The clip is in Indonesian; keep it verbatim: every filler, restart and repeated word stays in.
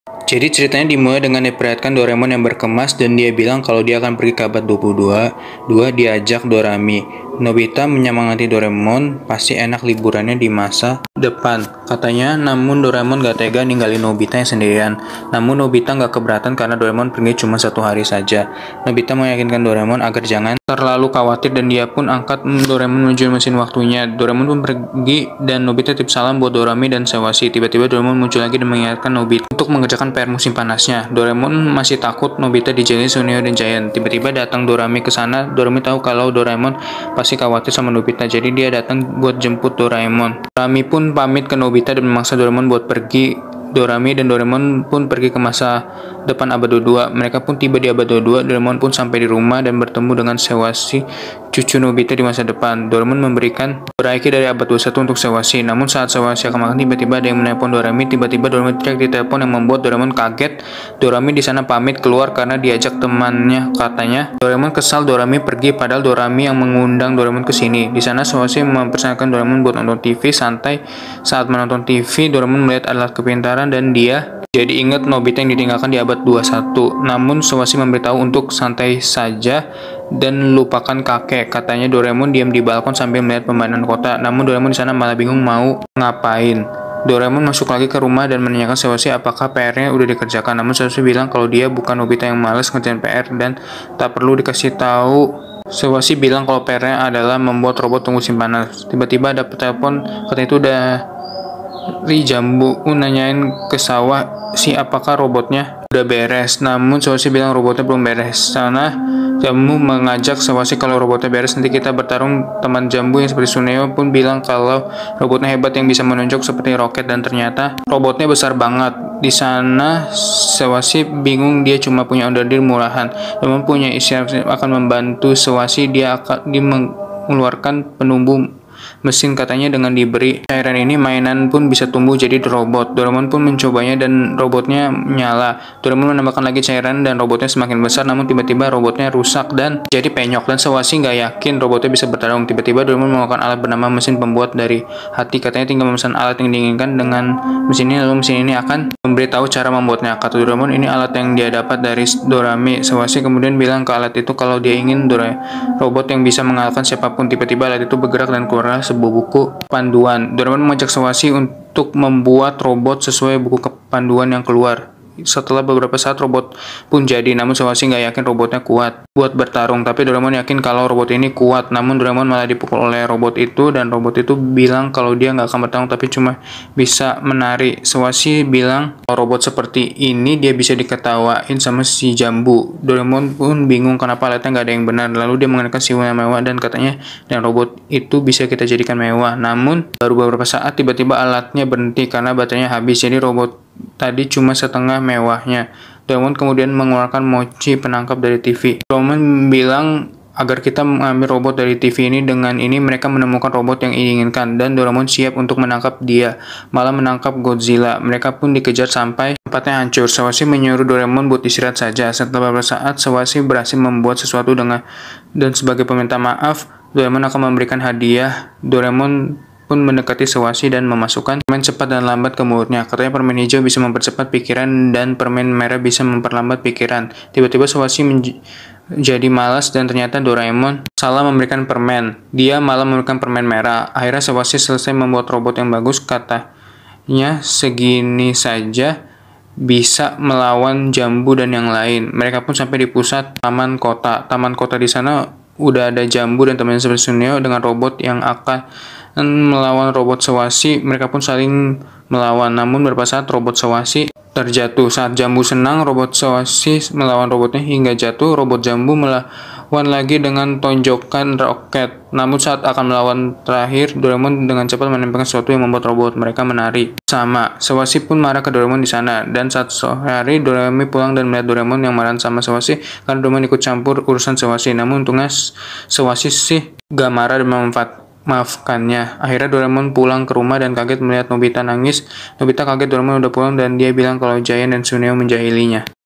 Jadi ceritanya dimulai dengan diperlihatkan Doraemon yang berkemas dan dia bilang kalau dia akan pergi ke abad dua puluh dua. Dua diajak Dorami. Nobita menyemangati Doraemon, pasti enak liburannya di masa depan. Katanya, namun Doraemon gak tega ninggalin Nobita yang sendirian. Namun Nobita gak keberatan karena Doraemon pergi cuma satu hari saja. Nobita meyakinkan Doraemon agar jangan terlalu khawatir dan dia pun angkat Doraemon menuju mesin waktunya. Doraemon pun pergi dan Nobita titip salam buat Dorami dan Sawasi. Tiba-tiba Doraemon muncul lagi dan mengingatkan Nobita untuk mengerjakan P R musim panasnya. Doraemon masih takut Nobita dijagain Suneo dan Giant. Tiba-tiba datang Dorami ke sana. Dorami tahu kalau Doraemon pasti khawatir sama Nobita, jadi dia datang buat jemput Doraemon. Dorami pun pamit ke Nobita dan memaksa Doraemon buat pergi. Dorami dan Doraemon pun pergi ke masa depan abad dua puluh dua. Mereka pun tiba di abad dua puluh dua. Doraemon pun sampai di rumah dan bertemu dengan Sawasi, cucu Nobita di masa depan. Doraemon memberikan Doraeki dari abad dua puluh satu untuk Sawasi. Namun saat Sawasi akan makan, tiba-tiba ada yang menelpon Dorami. Tiba-tiba Dorami teriak di telepon yang membuat Doraemon kaget. Dorami di sana pamit keluar karena diajak temannya. Katanya Doraemon kesal Dorami pergi, padahal Dorami yang mengundang Doraemon ke sini. Di sana Sawasi mempersilahkan Doraemon buat nonton T V santai. Saat menonton T V, Doraemon melihat alat kepintaran dan dia jadi ingat Nobita yang ditinggalkan di abad dua puluh satu. Namun Sawasi memberitahu untuk santai saja dan lupakan kakek. Katanya Doraemon diam di balkon sambil melihat pemandangan kota. Namun Doraemon di sana malah bingung mau ngapain. Doraemon masuk lagi ke rumah dan menanyakan Sawasi apakah P R-nya udah dikerjakan. Namun Sawasi bilang kalau dia bukan Nobita yang malas ngerjain P R dan tak perlu dikasih tahu. Sawasi bilang kalau P R-nya adalah membuat robot tunggu simpanan. Tiba-tiba ada telepon, katanya itu udah Ri Jambu nanyain ke sawah si apakah robotnya udah beres. Namun Sawasi bilang robotnya belum beres. Sana Jambu mengajak Sawasi kalau robotnya beres nanti kita bertarung. Teman Jambu yang seperti Suneo pun bilang kalau robotnya hebat yang bisa menunjuk seperti roket dan ternyata robotnya besar banget. Di sana Sawasi bingung, dia cuma punya onderdil murahan. Namun punya isyarat akan membantu Sawasi, dia akan dia mengeluarkan penumbuh mesin. Katanya dengan diberi cairan ini mainan pun bisa tumbuh jadi robot. Doraemon pun mencobanya dan robotnya nyala. Doraemon menambahkan lagi cairan dan robotnya semakin besar, namun tiba-tiba robotnya rusak dan jadi penyok dan Sawasi nggak yakin robotnya bisa bertarung. Tiba-tiba Doraemon menggunakan alat bernama mesin pembuat dari hati. Katanya tinggal memesan alat yang diinginkan dengan mesin ini, lalu mesin ini akan memberitahu cara membuatnya. Kata Doraemon ini alat yang dia dapat dari Dorami. Sawasi kemudian bilang ke alat itu kalau dia ingin Dora robot yang bisa mengalahkan siapapun. Tiba-tiba alat itu bergerak dan keluar sebuah buku panduan. Doraemon mengajak Sawasi untuk membuat robot sesuai buku panduan yang keluar. Setelah beberapa saat robot pun jadi, namun Sawasi nggak yakin robotnya kuat buat bertarung. Tapi Doraemon yakin kalau robot ini kuat. Namun Doraemon malah dipukul oleh robot itu dan robot itu bilang kalau dia nggak akan bertarung tapi cuma bisa menari. Sawasi bilang kalau robot seperti ini dia bisa diketawain sama si Jambu. Doraemon pun bingung kenapa alatnya nggak ada yang benar. Lalu dia mengenakan siwon yang mewah dan katanya dan robot itu bisa kita jadikan mewah. Namun baru beberapa saat tiba-tiba alatnya berhenti karena baterainya habis. Jadi robot tadi cuma setengah mewahnya. Doraemon kemudian mengeluarkan mochi penangkap dari T V. Doraemon bilang agar kita mengambil robot dari T V ini. Dengan ini mereka menemukan robot yang diinginkan dan Doraemon siap untuk menangkap dia, malah menangkap Godzilla. Mereka pun dikejar sampai tempatnya hancur. Sawasi menyuruh Doraemon buat istirahat saja. Setelah beberapa saat Sawasi berhasil membuat sesuatu dengan dan sebagai peminta maaf Doraemon akan memberikan hadiah. Doraemon pun mendekati Sawasi dan memasukkan permen cepat dan lambat ke mulutnya. Katanya permen hijau bisa mempercepat pikiran dan permen merah bisa memperlambat pikiran. Tiba-tiba Sawasi menjadi malas dan ternyata Doraemon salah memberikan permen. Dia malah memberikan permen merah. Akhirnya Sawasi selesai membuat robot yang bagus. Katanya segini saja bisa melawan Jambu dan yang lain. Mereka pun sampai di pusat taman kota. Taman kota di sana udah ada Jambu dan temannya seperti Suneo dengan robot yang akan melawan robot Sawasi. Mereka pun saling melawan, namun beberapa saat robot Sawasi terjatuh. Saat Jambu senang, robot Sawasi melawan robotnya hingga jatuh. Robot Jambu melawan lagi dengan tonjokan roket. Namun saat akan melawan terakhir, Doraemon dengan cepat menempelkan sesuatu yang membuat robot mereka menari sama. Sawasi pun marah ke Doraemon di sana. Dan saat sore hari, Doraemon pulang dan melihat Doraemon yang marah sama Sawasi karena Doraemon ikut campur urusan Sawasi. Namun untungnya Sawasi sih gak marah dan memanfaatkan maafkannya. Akhirnya Doraemon pulang ke rumah dan kaget melihat Nobita nangis. Nobita kaget Doraemon udah pulang dan dia bilang kalau Giant dan Suneo menjahilinya.